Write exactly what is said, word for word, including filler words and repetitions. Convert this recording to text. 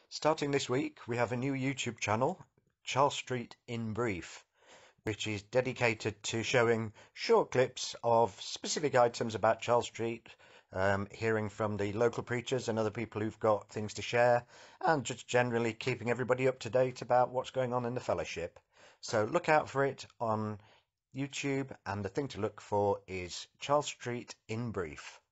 Starting this week, we have a new YouTube channel, Charles Street in Brief, which is dedicated to showing short clips of specific items about Charles Street, um, hearing from the local preachers and other people who've got things to share, and just generally keeping everybody up to date about what's going on in the fellowship. So look out for it on YouTube, and the thing to look for is Charles Street in Brief.